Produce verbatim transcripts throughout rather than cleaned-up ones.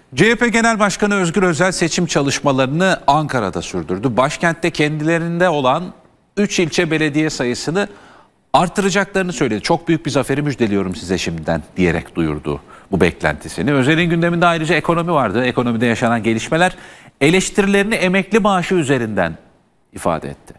C H P Genel Başkanı Özgür Özel seçim çalışmalarını Ankara'da sürdürdü. Başkentte kendilerinde olan üç ilçe belediye sayısını artıracaklarını söyledi. Çok büyük bir zaferi müjdeliyorum size şimdiden diyerek duyurdu bu beklentisini. Özel'in gündeminde ayrıca ekonomi vardı. Ekonomide yaşanan gelişmeler, eleştirilerini emekli maaşı üzerinden ifade etti.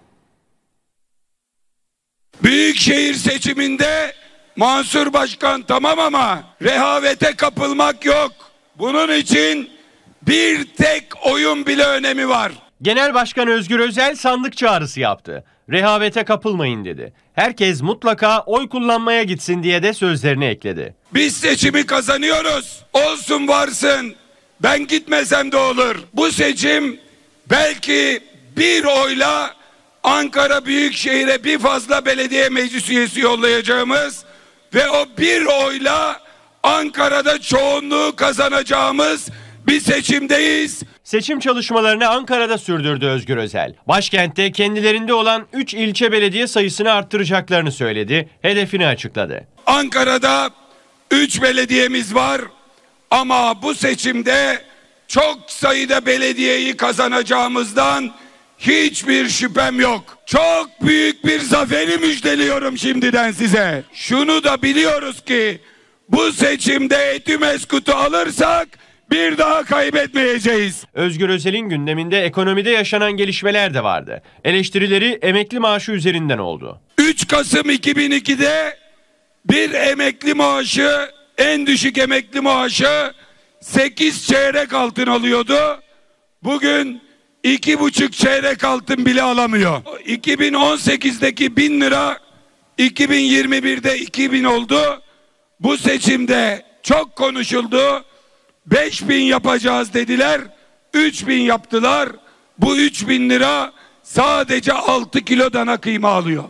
Büyükşehir seçiminde Mansur Başkan tamam ama rehavete kapılmak yok. Bunun için bir tek oyun bile önemi var. Genel Başkan Özgür Özel sandık çağrısı yaptı. Rehavete kapılmayın dedi. Herkes mutlaka oy kullanmaya gitsin diye de sözlerini ekledi. Biz seçimi kazanıyoruz. Olsun varsın. Ben gitmesem de olur. Bu seçim belki bir oyla Ankara Büyükşehir'e bir fazla belediye meclis üyesi yollayacağımız ve o bir oyla Ankara'da çoğunluğu kazanacağımız bir seçimdeyiz. Seçim çalışmalarını Ankara'da sürdürdü Özgür Özel. Başkentte kendilerinde olan üç ilçe belediye sayısını arttıracaklarını söyledi, hedefini açıkladı. Ankara'da üç belediyemiz var ama bu seçimde çok sayıda belediyeyi kazanacağımızdan hiçbir şüphem yok. Çok büyük bir zaferi müjdeliyorum şimdiden size. Şunu da biliyoruz ki bu seçimde Etimeskut'u alırsak bir daha kaybetmeyeceğiz. Özgür Özel'in gündeminde ekonomide yaşanan gelişmeler de vardı. Eleştirileri emekli maaşı üzerinden oldu. üç Kasım iki bin iki'de bir emekli maaşı, en düşük emekli maaşı sekiz çeyrek altın alıyordu. Bugün iki buçuk çeyrek altın bile alamıyor. iki bin on sekiz'deki bin lira iki bin yirmi bir'de iki bin oldu. Bu seçimde çok konuşuldu. beş bin yapacağız dediler. üç bin yaptılar. Bu üç bin lira sadece altı kilo dana kıyma alıyor.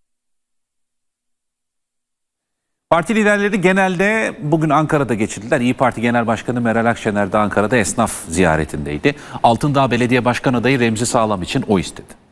Parti liderleri genelde bugün Ankara'da geçirdiler. İyi Parti Genel Başkanı Meral Akşener de Ankara'da esnaf ziyaretindeydi. Altındağ Belediye Başkan adayı Remzi Sağlam için oy istedi.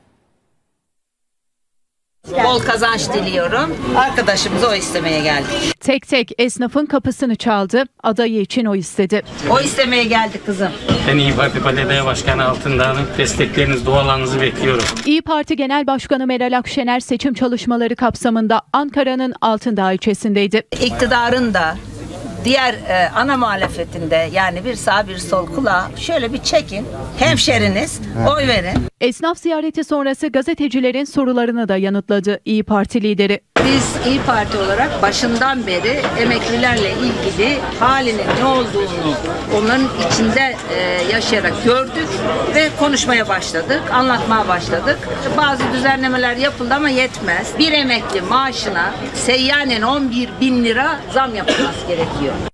Bol kazanç diliyorum. Arkadaşımıza oy istemeye geldik. Tek tek esnafın kapısını çaldı, adayı için oy istedi. Oy istemeye geldik kızım. Ben İyi Parti Belediye Başkanı Altındağ'ın destekleriniz, dualarınızı bekliyorum. İyi Parti Genel Başkanı Meral Akşener seçim çalışmaları kapsamında Ankara'nın Altındağ ilçesindeydi. İktidarın da diğer e, ana muhalefetinde, yani bir sağ bir sol kulağı şöyle bir çekin. Hemşeriniz, oy verin. Esnaf ziyareti sonrası gazetecilerin sorularını da yanıtladı İyi Parti lideri. Biz İyi Parti olarak başından beri emeklilerle ilgili halinin ne olduğunu onların içinde e, yaşayarak gördük ve konuşmaya başladık, anlatmaya başladık. Bazı düzenlemeler yapıldı ama yetmez. Bir emekli maaşına seyyanen on bir bin lira zam yapılması gerekiyor.